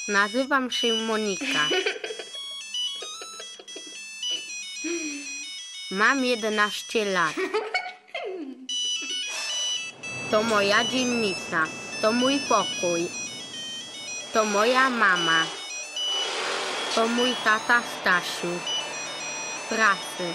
Nazywam się Monika. Mam 11 lat. To moja dzielnica, to mój pokój, to moja mama, to mój tata Stasiu, pracy.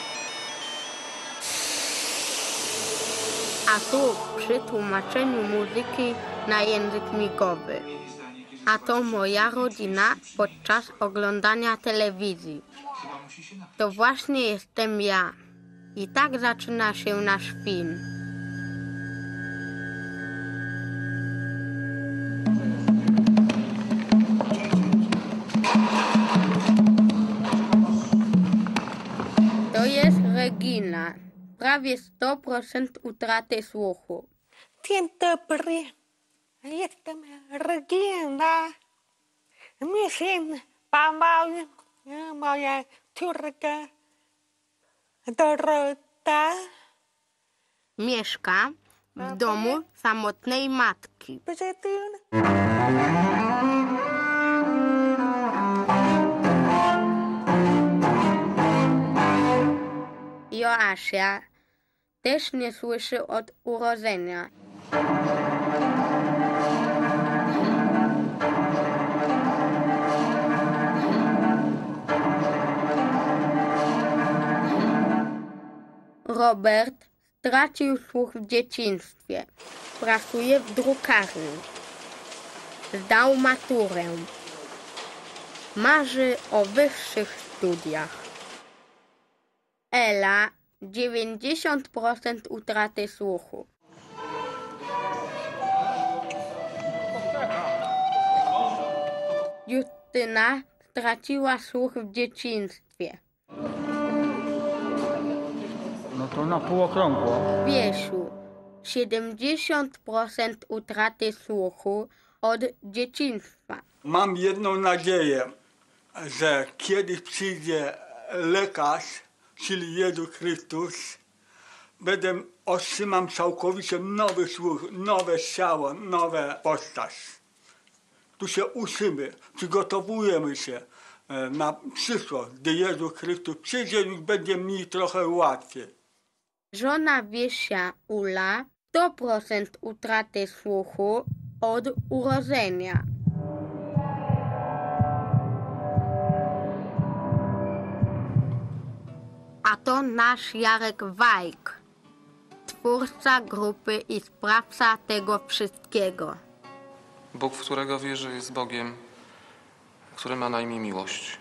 A tu przy tłumaczeniu muzyki na język migowy. A to moja rodzina podczas oglądania telewizji. To właśnie jestem ja. I tak zaczyna się nasz film. To jest Regina. Prawie 100% utraty słuchu. Dzień dobry, jestem Regina. Mój syn Paweł, moja córka Dorota. Mieszka w domu samotnej matki. Joasia też nie słyszy od urodzenia. Robert stracił słuch w dzieciństwie. Pracuje w drukarni. Zdał maturę. Marzy o wyższych studiach. Ela 90% utraty słuchu. Justyna straciła słuch w dzieciństwie. No to na półokrągło. Wiesiu 70% utraty słuchu od dzieciństwa. Mam jedną nadzieję, że kiedyś przyjdzie lekarz, czyli Jezus Chrystus, otrzymam całkowicie nowy słuch, nowe ciało, nowe postać. Tu się uczymy, przygotowujemy się na przyszłość, gdy Jezus Chrystus przyjdzie, już będzie mi trochę łatwiej. Żona Wiesia Ula 100% utraty słuchu od urodzenia. A to nasz Jarek Wajk, twórca grupy i sprawca tego wszystkiego. Bóg, w którego wierzę, jest Bogiem, który ma na imię miłość.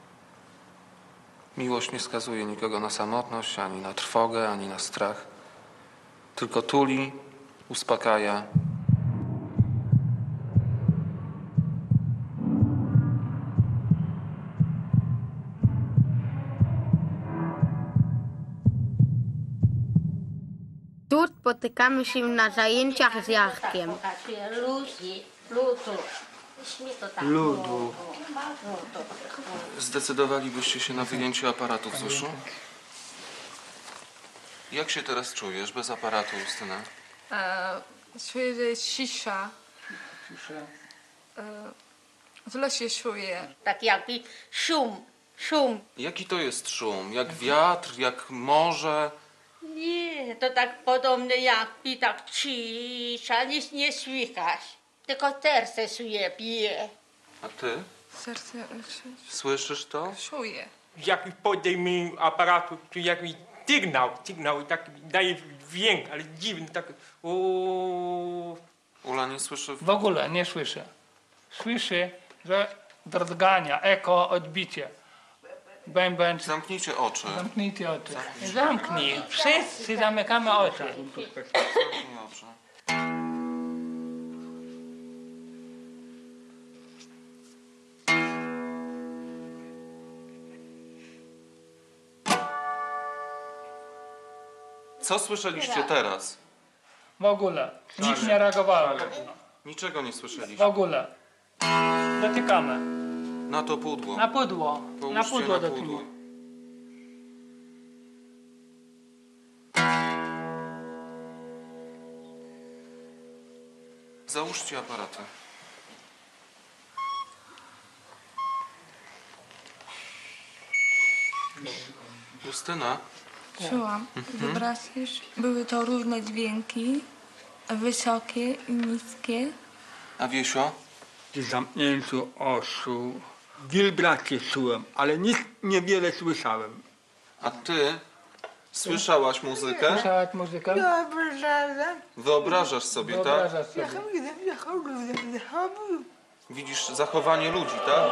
Miłość nie skazuje nikogo na samotność, ani na trwogę, ani na strach. Tylko tuli, uspokaja. Tu spotykamy się na zajęciach z Jarkiem. Ludu. Zdecydowalibyście się na wyjęcie aparatu z uszu? Jak się teraz czujesz bez aparatu, Justyna? Czuję, że jest cisza. Źle się czuję. Tak jakby szum. Jaki to jest szum? Jak wiatr, jak morze? Nie, to tak podobne jakby tak cisza, nic nie słychać. Tylko serce sobie bije. A ty? Serce Słyszysz to? czuję. Jak podejmę aparatu, to jakiś sygnał i tak daje dźwięk, ale dziwny, tak Ula nie słyszy? W ogóle nie słyszę. Słyszę, że drgania, eko, odbicie. Bębęcz. Zamknijcie oczy. Zamknijcie oczy. Zamknij. Wszyscy zamykamy oczy. Zamknij oczy. Co słyszeliście teraz? W ogóle. Nikt nie reagował. Niczego nie W słyszeliście. ogóle. Dotykamy. Na to pudło. Na pudło. Na Połóżcie pudło na dotykamy. pudło. Załóżcie aparaty. Justyna, Czułam wibracje. Były to różne dźwięki, wysokie i niskie. a Wiesio? W zamknięciu oczu wibracje czułem, ale nic niewiele słyszałem. A ty słyszałaś muzykę? Słyszałaś muzykę? Wyobrażasz sobie, tak? Wyobrażasz sobie. Widzisz zachowanie ludzi, tak?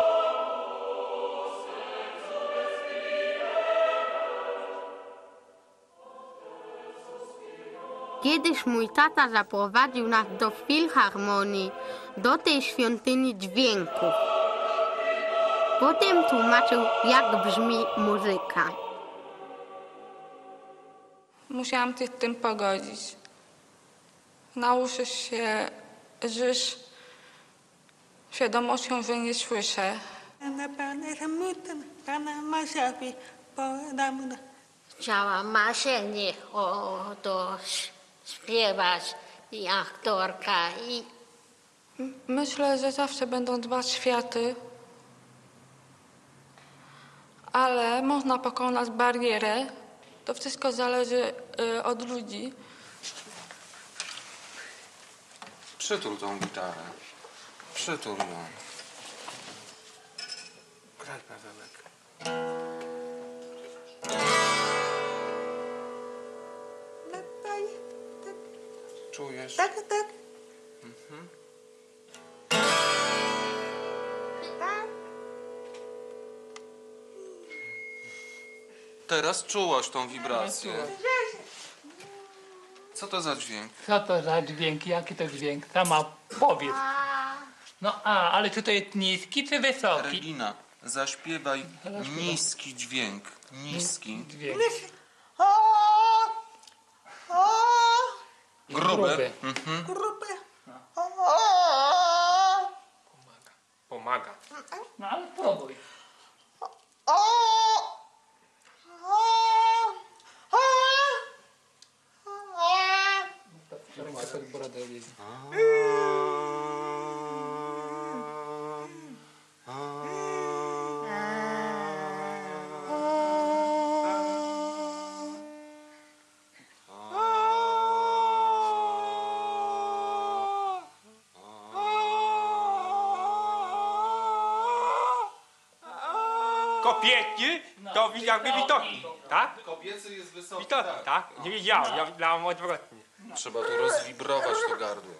Kiedyś mój tata zaprowadził nas do filharmonii, do tej świątyni dźwięków. Potem tłumaczył, jak brzmi muzyka. Musiałam się z tym pogodzić. Nauczyć się żyć świadomością, że nie słyszę. Chciałam marzenie to śpiewać i aktorka i Myślę, że zawsze będą dwa światy, ale można pokonać barierę. To wszystko zależy od ludzi. Przytul tą gitarę. Przytul ją. Graj, Pawełek. Czujesz? Tak. Teraz czułaś tą wibrację. Co to za dźwięk? Co to za dźwięk? Jaki to dźwięk? Sama powiedz. No ale czy to jest niski czy wysoki? Regina, zaśpiewaj niski dźwięk. Niski. Dźwięk. Gruby. Pomaga. No ale próbuj. Kobiety to jakby witoki, tak? Kobiecy jest wysoki, Witoki, tak? Nie wiedziałem, ja miałem odwrotnie. Trzeba tu rozwibrować to gardło.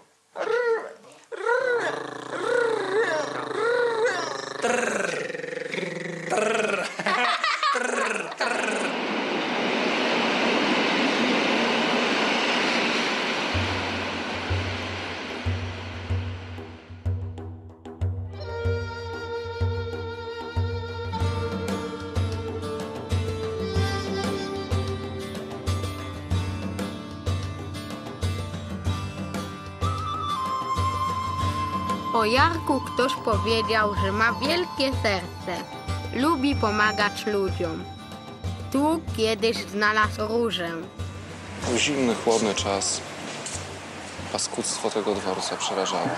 O Jarku ktoś powiedział, że ma wielkie serce. Lubi pomagać ludziom. Tu kiedyś znalazł różę. Był zimny, chłodny czas. Paskudztwo tego dworca przerażało.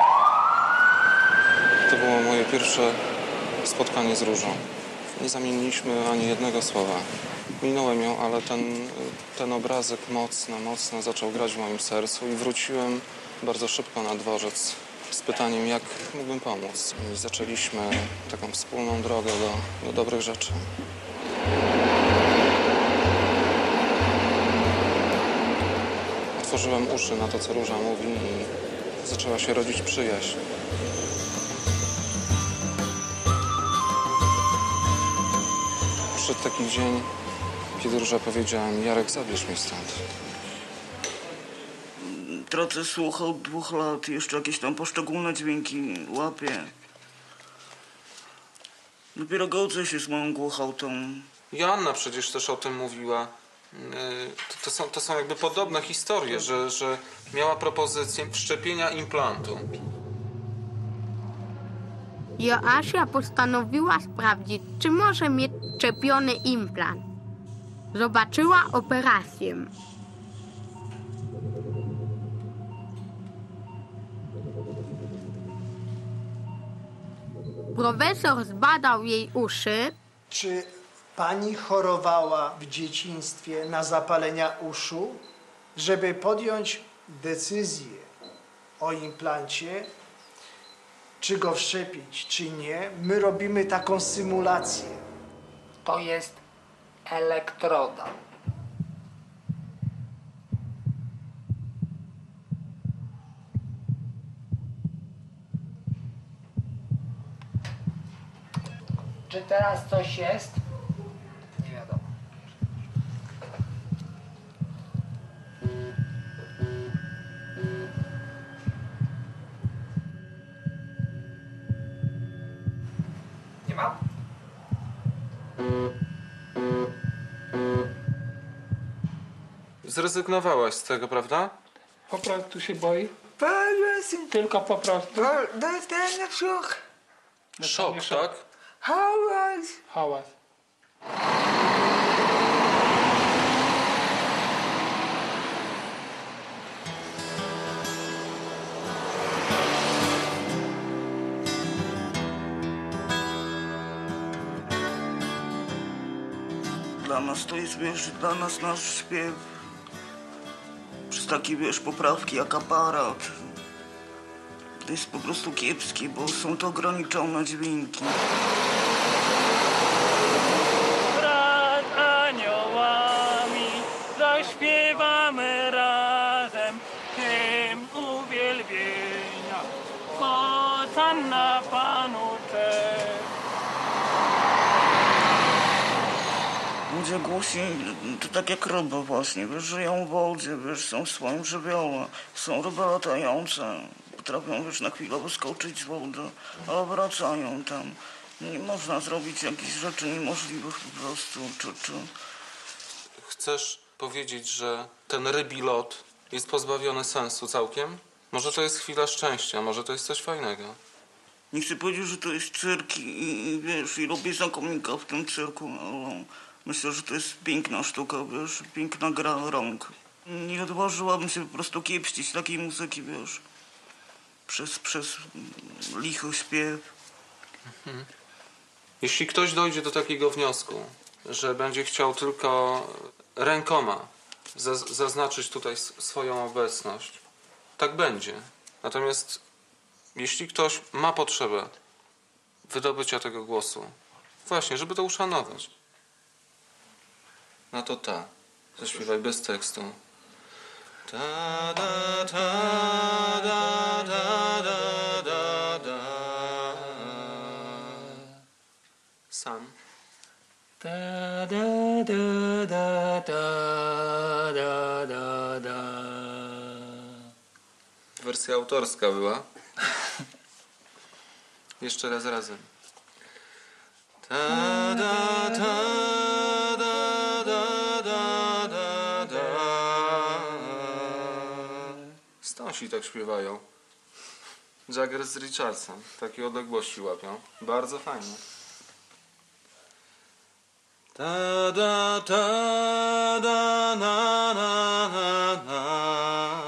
To było moje pierwsze spotkanie z Różą. Nie zamieniliśmy ani jednego słowa. Minąłem ją, ale ten obrazek mocno zaczął grać w moim sercu i wróciłem bardzo szybko na dworzec z pytaniem, jak mógłbym pomóc. I zaczęliśmy taką wspólną drogę do dobrych rzeczy. Otworzyłem uszy na to, co Róża mówi i zaczęła się rodzić przyjaźń. Przyszedł taki dzień, kiedy Róża powiedziała mi: Jarek, zabierz mnie stąd. Tracę słuch od 2 lat, jeszcze jakieś tam poszczególne dźwięki łapię. Dopiero godzę się z moją głuchotą. Joanna przecież też o tym mówiła. To są jakby podobne historie, że miała propozycję wszczepienia implantu. Joasia postanowiła sprawdzić, czy może mieć czepiony implant. Zobaczyła operację. Profesor zbadał jej uszy. Czy Pani chorowała w dzieciństwie na zapalenia uszu, żeby podjąć decyzję o implancie, czy go wszczepić, czy nie, my robimy taką symulację. To jest elektroda. Czy teraz coś jest? Nie wiadomo. Nie ma? Zrezygnowałaś z tego, prawda? Po prostu się boi? Powiem, Tylko po prostu. dostałem szok. Szok, tak? Hałas. Hałas. Dla nas to jest, wiesz, dla nas nasz śpiew. Przez takie, wiesz, poprawki jak aparat. To jest po prostu kiepskie, bo są to ograniczone dźwięki. Wraz z aniołami zaśpiewamy razem hymn uwielbienia. Hosanna Panu cześć. Ludzie głośni, to tak jak ryby właśnie, wiesz, żyją w wodzie, wiesz, są w swoim żywiole, są ryby latające, potrafią, wiesz, na chwilę wyskoczyć z wody, ale wracają tam. Nie można zrobić jakichś rzeczy niemożliwych po prostu, czy. Chcesz powiedzieć, że ten rybi lot jest pozbawiony sensu całkiem? Może to jest chwila szczęścia, może to jest coś fajnego. Nie chcę powiedzieć, że to jest cyrk i wiesz, i robię znakomika w tym cyrku, ale myślę, że to jest piękna sztuka, wiesz, piękna gra rąk. Nie odważyłabym się po prostu kiepścić takiej muzyki, wiesz, przez lichy śpiew. Mhm. Jeśli ktoś dojdzie do takiego wniosku, że będzie chciał tylko rękoma zaznaczyć tutaj swoją obecność, tak będzie. Natomiast jeśli ktoś ma potrzebę wydobycia tego głosu, właśnie, żeby to uszanować, no to zaśpiewaj bez tekstu. Ta, da, ta, da, da, da, da, da. Sam. Da, da, da, da, da, da, da, da. Wersja autorska była. Jeszcze raz razem. Ta, da, ta, da, da, da, da, da. Stąsi tak śpiewają. Jagger z Richardsem. Takie odległości łapią. Bardzo fajnie. Ta, da, ta, da, na, na, na, na.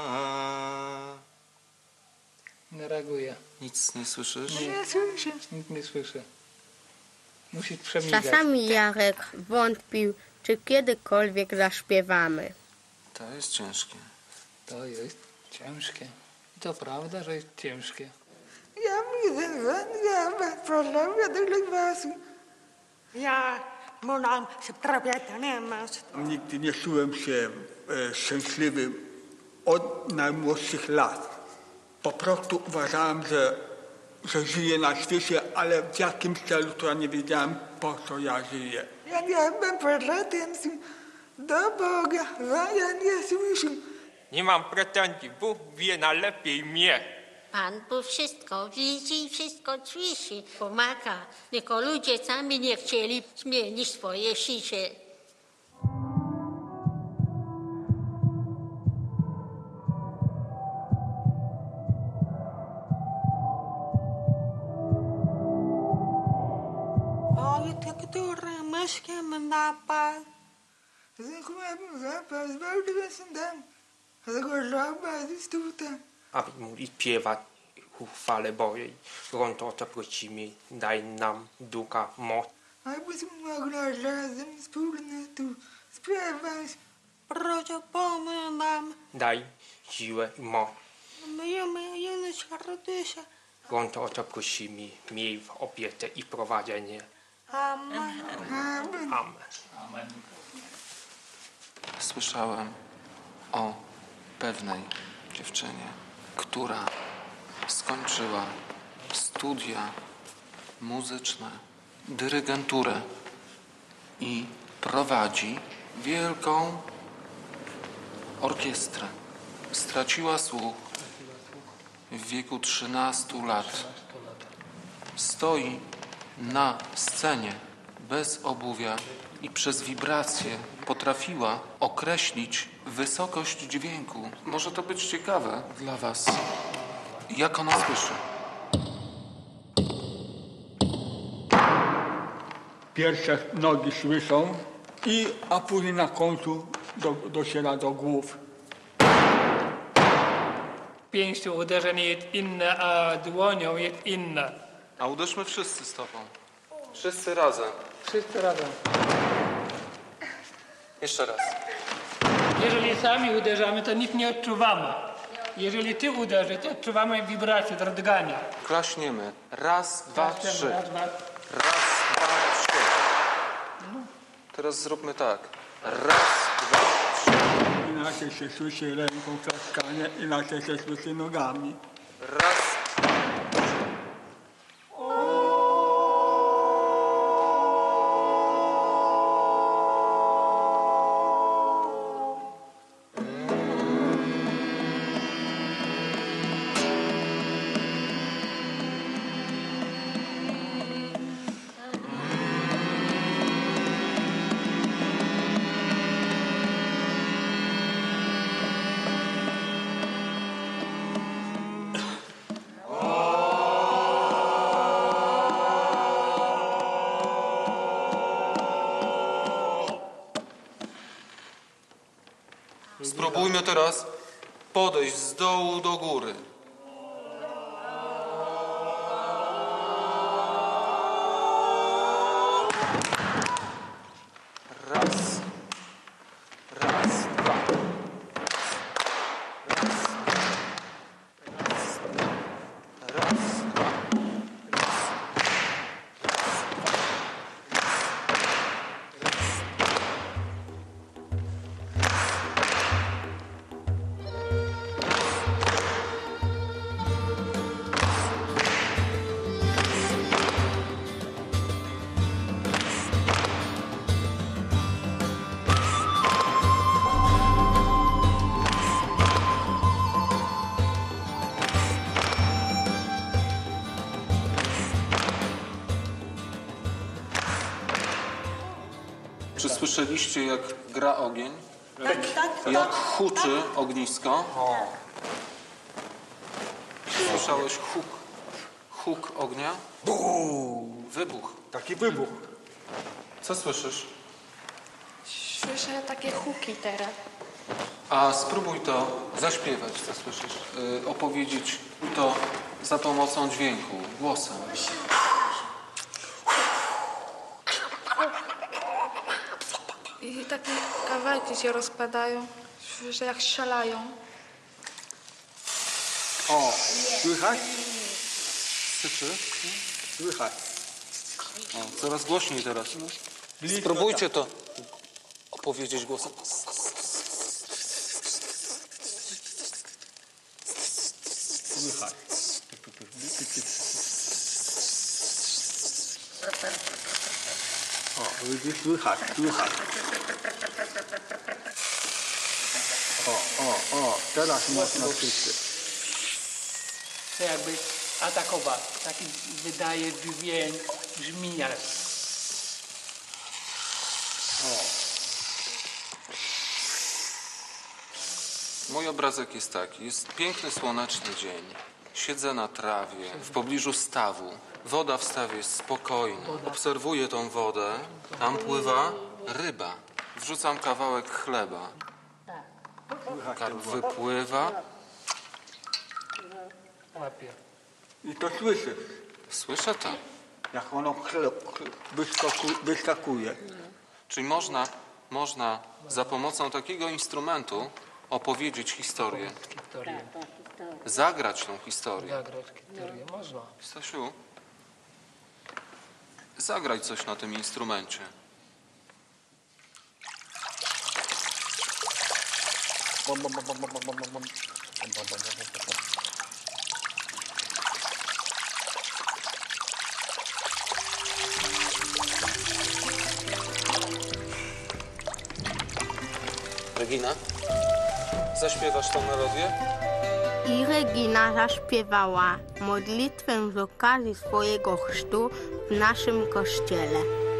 Nie reaguje. Nic nie słyszysz? Nie słyszę. Nic nie słyszę. Musi przemigać. Czasami Jarek wątpił, czy kiedykolwiek zaśpiewamy. To jest ciężkie. To jest ciężkie. I to prawda, że jest ciężkie. Ja widzę, że ja bez problemu do was. Ja mam sprawę, nie masz. Nigdy nie czułem się szczęśliwym od najmłodszych lat. Po prostu uważałem, że żyję na świecie, ale w jakim celu, to ja nie wiedziałem, po co ja żyję. Ja nie mam pretensji do Boga, że ja nie słyszę. Nie mam pretensji, Bóg wie najlepiej mnie. Pan Bóg wszystko widzi, wszystko słyszy, pomaga. Tylko ludzie sami nie chcieli zmienić swoje życie. Oj, te, które myszkiem napad. Zachłem zapas, bardzo jestem zagorzowa z tutaj. Aby mówi śpiewać chwale Bożej, gorąco prosimy, daj nam ducha moc. abyśmy mogli razem wspólnie tu śpiewać. Proszę, pomóż nam. Daj siłę i moc. Myjemy jeny serdusze. Bądź o to prosimy, miej w opiece i prowadzenie. Amen. Amen. Amen. Słyszałem o pewnej dziewczynie, która skończyła studia muzyczne, dyrygenturę i prowadzi wielką orkiestrę. Straciła słuch w wieku 13 lat. Stoi na scenie bez obuwia i przez wibracje potrafiła określić wysokość dźwięku. Może to być ciekawe dla was. Jak ona słyszy? Pierwsze nogi słyszą, a później na końcu dociera do głów. Pięścią uderzenie jest inne, a dłonią jest inne. A uderzmy wszyscy stopą. Wszyscy razem. Wszyscy razem. Jeszcze raz. Jeżeli sami uderzamy, to nic nie odczuwamy. Jeżeli ty uderzysz, to odczuwamy wibracje, drgania. Klaśniemy. Raz, dwa, trzy. Raz, dwa. Raz, dwa, trzy. Teraz zróbmy tak. Raz, dwa, trzy. Inaczej się słyszy ręką klaskanie, inaczej się słyszy nogami. Raz. Spróbujmy teraz podejść z dołu do góry. Raz. Raz, dwa. Raz. Raz. Raz, dwa. Czy słyszeliście, jak gra ogień? Jak huczy ognisko? Słyszałeś huk ognia? Wybuch. Taki wybuch. Co słyszysz? Słyszę takie huki teraz. A spróbuj to zaśpiewać, co słyszysz. Opowiedzieć to za pomocą dźwięku, głosem. I takie kawałki się rozpadają. Słyszę, jak strzelają. O, słychać? Syczy? Słychać. O, coraz głośniej teraz. Spróbujcie to opowiedzieć głosem. Słychać. O, widzisz, słychać. O, teraz mocno słyszy. To jakby atakować. Taki wydaje dźwięk, brzmi jak. Mój obrazek jest taki. Jest piękny, słoneczny dzień. Siedzę na trawie, w pobliżu stawu. Woda w stawie jest spokojna. Obserwuję tą wodę. Tam pływa ryba. Wrzucam kawałek chleba. Karp wypływa. Łapie. I to słyszysz. Słyszę to. jak ono wyskakuje. Czyli można za pomocą takiego instrumentu opowiedzieć historię. Zagrać tą historię. Zagrać historię można. Stasiu, zagraj coś na tym instrumencie. Regina, zaśpiewasz tą melodię? I Regina zaśpiewała modlitwę z okazji swojego chrztu w naszym kościele.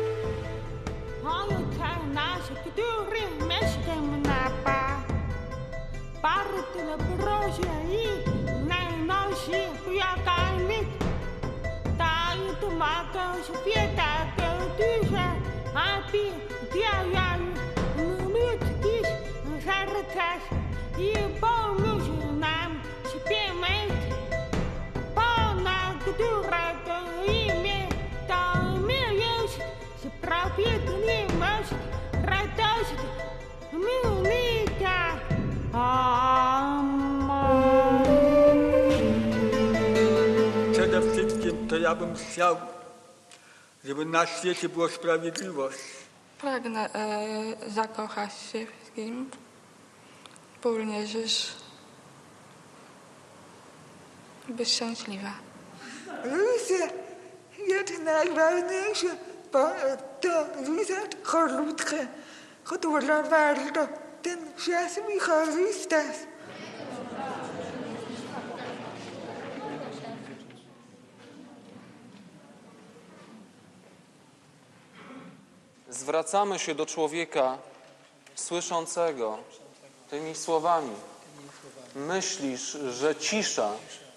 Przede wszystkim to ja bym chciał, żeby na świecie była sprawiedliwość. Pragnę zakochać się w kim również być szczęśliwa. Życie jest najważniejsze, bo to życie krótkie, które warto ten czas wykorzystać. Zwracamy się do człowieka słyszącego tymi słowami. Myślisz, że cisza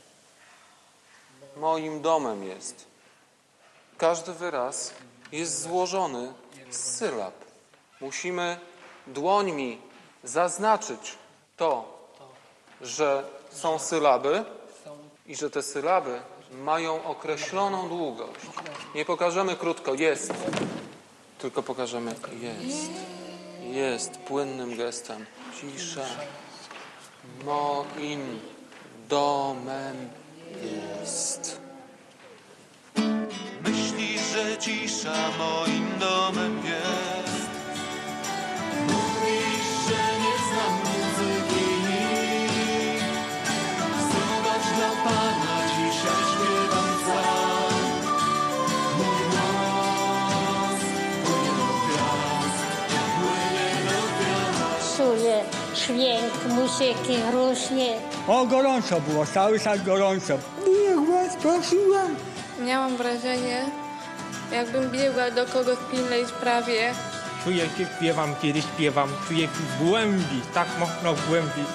moim domem jest. Każdy wyraz jest złożony z sylab. Musimy dłońmi zaznaczyć to, że są sylaby i że te sylaby mają określoną długość. Nie pokażemy krótko jest, tylko pokażemy jest. Jest płynnym gestem. Cisza moim domem jest. Myślisz, że cisza moim domem jest. Mówisz, że nie znam muzyki. Zobacz dla Pana, dzisiaj śpiewam sam. Mój głos płynie do gwiazd, płynie do gwiazd. Czuję dźwięk muzyki różnie. O, gorąco było, cały czas gorąco. Jak was prosiłam. Miałam wrażenie, jakbym biegła do kogoś w pilnej sprawie. Czuję się, śpiewam, kiedy śpiewam. Czuję się w głębi, tak mocno w głębi.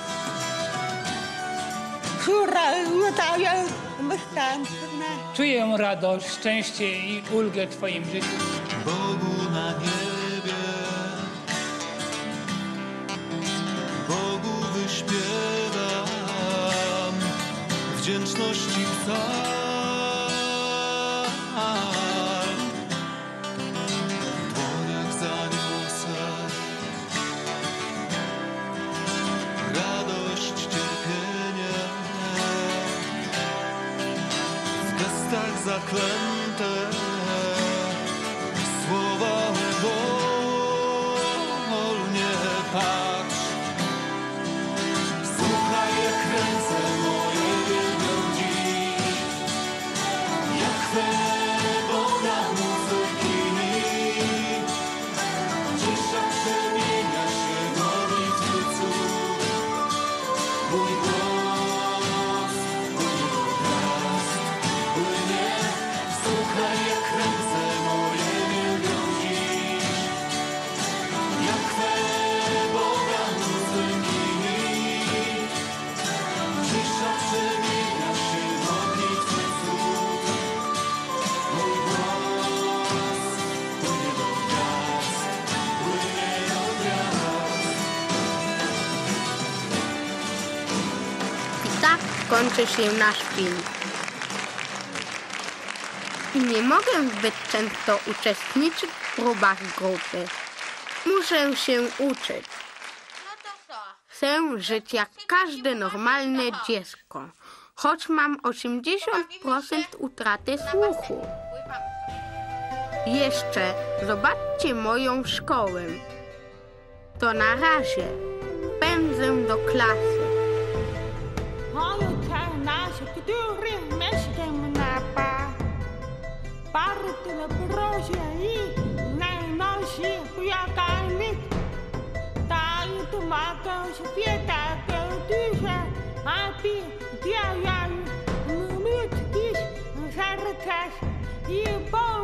Czuję radość, szczęście i ulgę w Twoim życiu. Bogu na niebie, Bogu wyśpiewam wdzięczności psalm. W dłoniach zaniosę radość, cierpienie, w gestach zaklęte słowa wolnie patrz. Słuchaj, jak ręce moje wielbią dziś, jak chwę Boga muzyki. Cisza przemienia się w modlitwy cud. Mój głos płynie do gwiazd, płynie. Słuchaj, jak ręce moje wielbią dziś, jak chwę Boga muzyki. Cisza przemienia się w modlitwy cud. Mój głos płynie do gwiazd, płynie do gwiazd. I tak kończy się nasz film. i nie mogę zbyt często uczestniczyć w próbach grupy. Muszę się uczyć. Chcę żyć jak każde normalne dziecko, choć mam 80% utraty słuchu. Jeszcze zobaczcie moją szkołę. To na razie. Pędzę do klasy. Je